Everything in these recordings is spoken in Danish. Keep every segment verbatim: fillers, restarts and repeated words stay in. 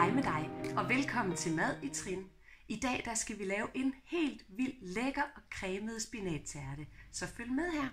Hej med dig, og velkommen til Mad i Trin. I dag der skal vi lave en helt vild lækker og cremet spinattærte, så følg med her.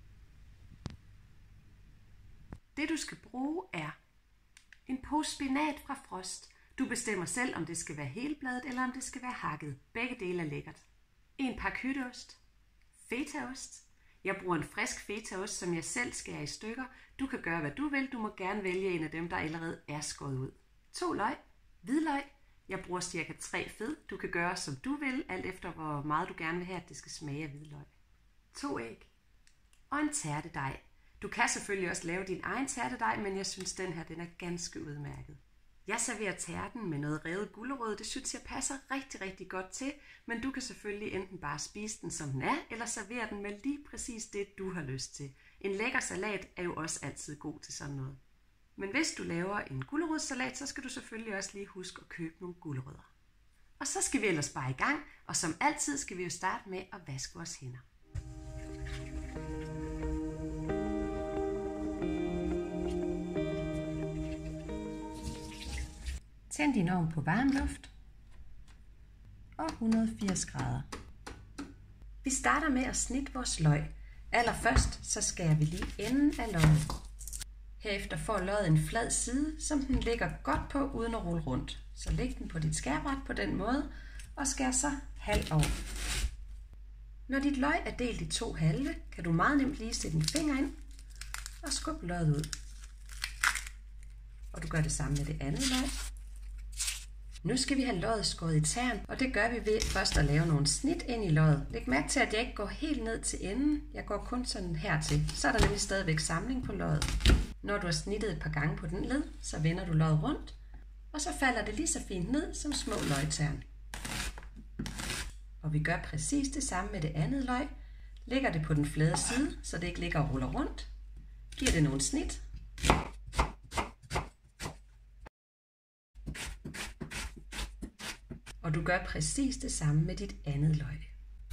Det du skal bruge er en pose spinat fra Frost. Du bestemmer selv, om det skal være helbladet eller om det skal være hakket. Begge dele er lækkert. En pakke hytteost, fetaost. Jeg bruger en frisk fetaost, som jeg selv skærer i stykker. Du kan gøre, hvad du vil. Du må gerne vælge en af dem, der allerede er skåret ud. To løg, hvidløg. Jeg bruger cirka tre fed. Du kan gøre, som du vil, alt efter hvor meget du gerne vil have, at det skal smage af hvidløg. To æg og en tærtedej. Du kan selvfølgelig også lave din egen tærtedej, men jeg synes, den her den er ganske udmærket. Jeg serverer tærten med noget revet gulerod. Det synes jeg passer rigtig, rigtig godt til, men du kan selvfølgelig enten bare spise den, som den er, eller servere den med lige præcis det, du har lyst til. En lækker salat er jo også altid god til sådan noget. Men hvis du laver en gulerodssalat, så skal du selvfølgelig også lige huske at købe nogle gulerødder. Og så skal vi ellers bare i gang, og som altid skal vi jo starte med at vaske vores hænder. Tænd din ovn på varm luft og et hundrede og firs grader. Vi starter med at snitte vores løg. Allerførst så skærer vi lige enden af løget. Herefter får løget en flad side, som den ligger godt på uden at rulle rundt. Så læg den på dit skærbræt på den måde og skær så halv over. Når dit løg er delt i to halve, kan du meget nemt lige sætte en finger ind og skubbe løget ud. Og du gør det samme med det andet løg. Nu skal vi have løget skåret i tern, og det gør vi ved først at lave nogle snit ind i løget. Læg mærke til, at jeg ikke går helt ned til enden. Jeg går kun sådan hertil. Så er der nemlig stadigvæk samling på løget. Når du har snittet et par gange på den led, så vender du løget rundt, og så falder det lige så fint ned som små løgtern. Og vi gør præcis det samme med det andet løg. Lægger det på den flade side, så det ikke ligger og ruller rundt. Giver det nogle snit. Og du gør præcis det samme med dit andet løg.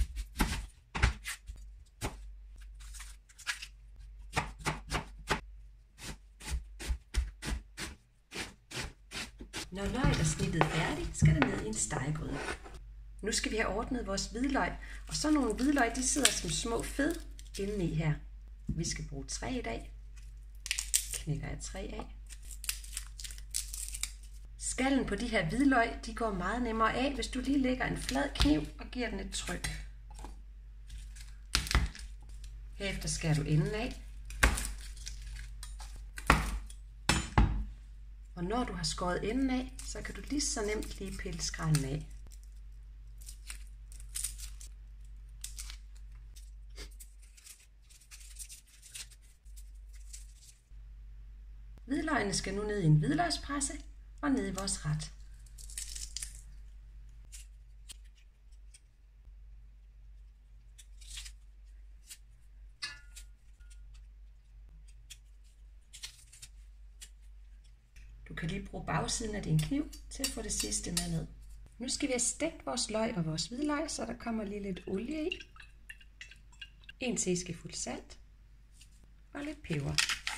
Når løget er snittet færdigt, skal det ned i en stegegryde. Nu skal vi have ordnet vores hvidløg, og så nogle hvidløg, de sidder som små fed indeni her. Vi skal bruge tre i dag. Knækker jeg tre af. Skallen på de her hvidløg, de går meget nemmere af, hvis du lige lægger en flad kniv og giver den et tryk. Herefter skærer du enden af. Og når du har skåret enden af, så kan du lige så nemt lige pille skralden af. Hvidløgene skal nu ned i en hvidløgspresse og ned i vores ret. Du kan lige bruge bagsiden af din kniv til at få det sidste med ned. Nu skal vi have stegt vores løg og vores hvidløg, så der kommer lige lidt olie i. En teskefuld salt og lidt peber.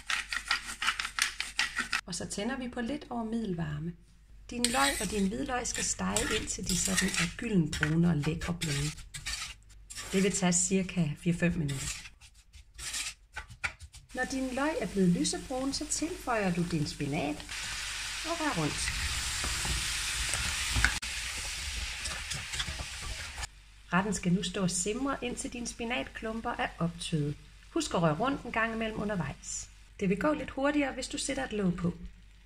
Og så tænder vi på lidt over middelvarme. Din løg og din hvidløg skal stege indtil de sådan er gyldenbrune og lækre bløde. Det vil tage cirka fire til fem minutter. Når din løg er blevet lysebrun, så tilføjer du din spinat og rør rundt. Retten skal nu stå og simre, indtil dine spinatklumper er optøet. Husk at røre rundt en gang imellem undervejs. Det vil gå lidt hurtigere, hvis du sætter et låg på.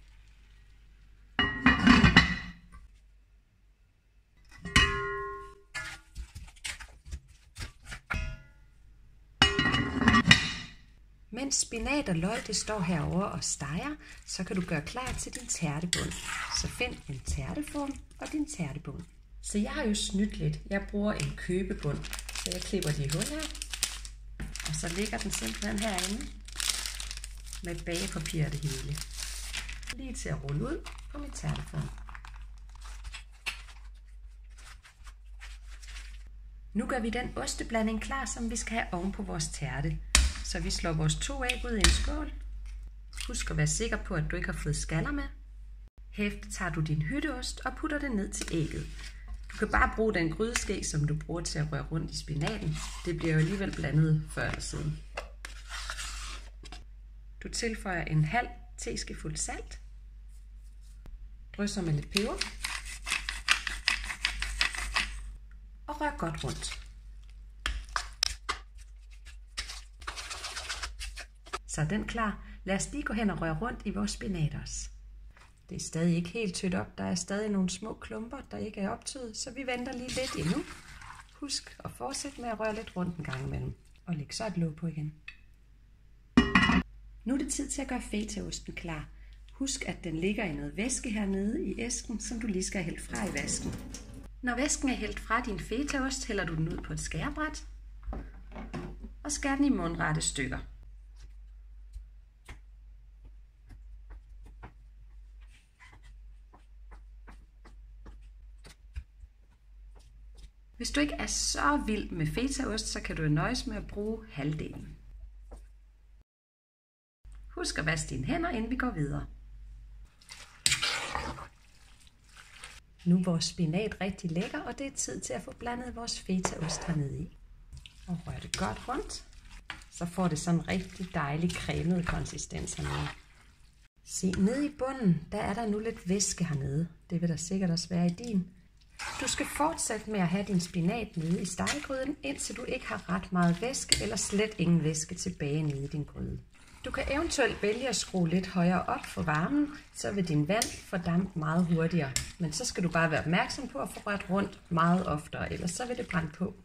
Mens spinat og løg det står herovre og steger, så kan du gøre klar til din tærtebund. Så find en tærteform og din tærtebund. Så jeg har jo snydt lidt. Jeg bruger en købebund, så jeg klipper de hul her. Og så ligger den simpelthen herinde med bagepapir og det hele. Lige til at rulle ud på min tærteform. Nu gør vi den osteblanding klar, som vi skal have oven på vores tærte. Så vi slår vores to æg ud i en skål. Husk at være sikker på, at du ikke har fået skaller med. Herefter tager du din hytteost og putter det ned til ægget. Du kan bare bruge den grydeske, som du bruger til at røre rundt i spinaten. Det bliver jo alligevel blandet før eller siden. Du tilføjer en halv teskefuld salt. Drysser med lidt peber. Og rør godt rundt. Så er den klar. Lad os lige gå hen og røre rundt i vores spinat også. Det er stadig ikke helt tødt op. Der er stadig nogle små klumper, der ikke er optøet, så vi venter lige lidt endnu. Husk at fortsætte med at røre lidt rundt en gang imellem. Og læg så et låg på igen. Nu er det tid til at gøre fetaosten klar. Husk, at den ligger i noget væske hernede i æsken, som du lige skal have hældt fra i vasken. Når væsken er hældt fra din fetaost, hælder du den ud på et skærebræt og skær den i mundrette stykker. Hvis du ikke er så vild med fetaost, så kan du nøjes med at bruge halvdelen. Husk at vaske dine hænder, inden vi går videre. Nu er vores spinat rigtig lækker, og det er tid til at få blandet vores fetaost hernede i. Og rør det godt rundt, så får det sådan en rigtig dejlig cremet konsistens hernede. Se, nede i bunden, der er der nu lidt væske hernede. Det vil der sikkert også være i din. Du skal fortsætte med at have din spinat nede i stegegryden, indtil du ikke har ret meget væske eller slet ingen væske tilbage nede i din gryde. Du kan eventuelt vælge at skrue lidt højere op for varmen, så vil din vand fordampe meget hurtigere. Men så skal du bare være opmærksom på at få rørt rundt meget oftere, ellers så vil det brænde på.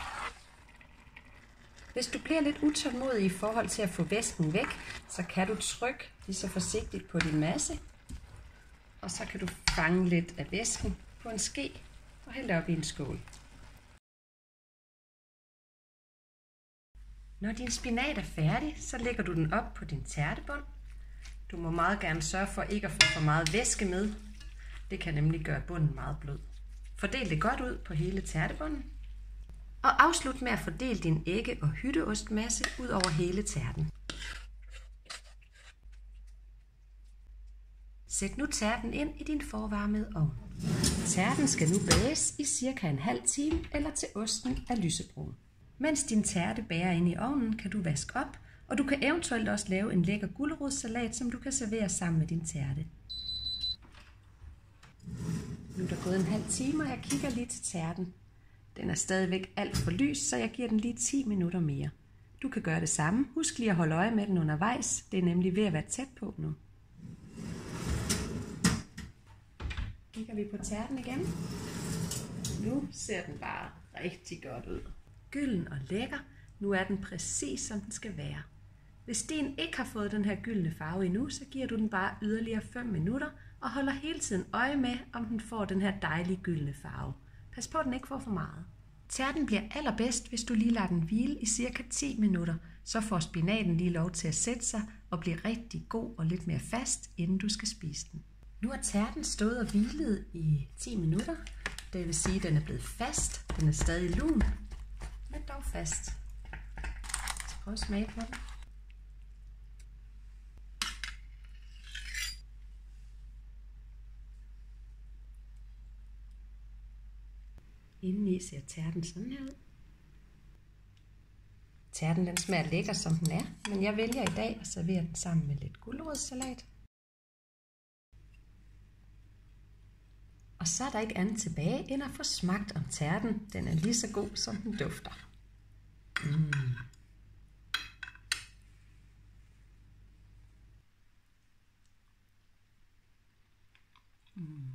Hvis du bliver lidt utålmodig i forhold til at få væsken væk, så kan du trykke lige så forsigtigt på din masse. Og så kan du fange lidt af væsken på en ske og hælde det op i en skål. Når din spinat er færdig, så lægger du den op på din tærtebund. Du må meget gerne sørge for ikke at få for meget væske med. Det kan nemlig gøre bunden meget blød. Fordel det godt ud på hele tærtebunden. Og afslut med at fordele din ægge- og hytteostmasse ud over hele tærten. Sæt nu tærten ind i din forvarmede ovn. Tærten skal nu bages i cirka en halv time eller til osten er lysebrun. Mens din tærte bager ind i ovnen, kan du vaske op, og du kan eventuelt også lave en lækker gulerodssalat, som du kan servere sammen med din tærte. Nu er der gået en halv time, og jeg kigger lige til tærten. Den er stadigvæk alt for lys, så jeg giver den lige ti minutter mere. Du kan gøre det samme. Husk lige at holde øje med den undervejs. Det er nemlig ved at være tæt på nu. Kigger vi på tærten igen. Nu ser den bare rigtig godt ud. Gylden og lækker. Nu er den præcis som den skal være. Hvis din ikke har fået den her gyldne farve endnu, så giver du den bare yderligere fem minutter og holder hele tiden øje med, om den får den her dejlige gyldne farve. Pas på, at den ikke får for meget. Tærten bliver allerbedst, hvis du lige lader den hvile i cirka ti minutter. Så får spinaten lige lov til at sætte sig og blive rigtig god og lidt mere fast, inden du skal spise den. Nu har tærten stået og hvilet i ti minutter. Det vil sige, at den er blevet fast. Den er stadig lun, men dog fast. Så prøv at smage på den. Indeni ser tærten sådan her ud. Tærten den smager lækker, som den er, men jeg vælger i dag at servere den sammen med lidt gulerodssalat. Og så er der ikke andet tilbage, end at få smagt om tærten. Den er lige så god, som den dufter. Mm. Mm.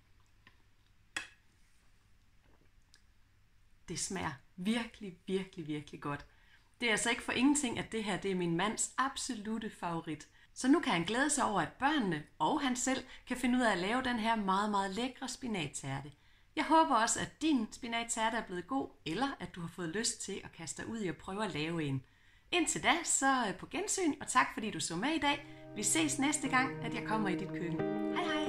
Det smager virkelig, virkelig, virkelig godt. Det er altså ikke for ingenting, at det her det er min mands absolute favorit. Så nu kan han glæde sig over, at børnene og han selv kan finde ud af at lave den her meget, meget lækre spinattærte. Jeg håber også, at din spinattærte er blevet god, eller at du har fået lyst til at kaste dig ud i at prøve at lave en. Indtil da, så på gensyn, og tak fordi du så med i dag. Vi ses næste gang, at jeg kommer i dit køkken. Hej hej!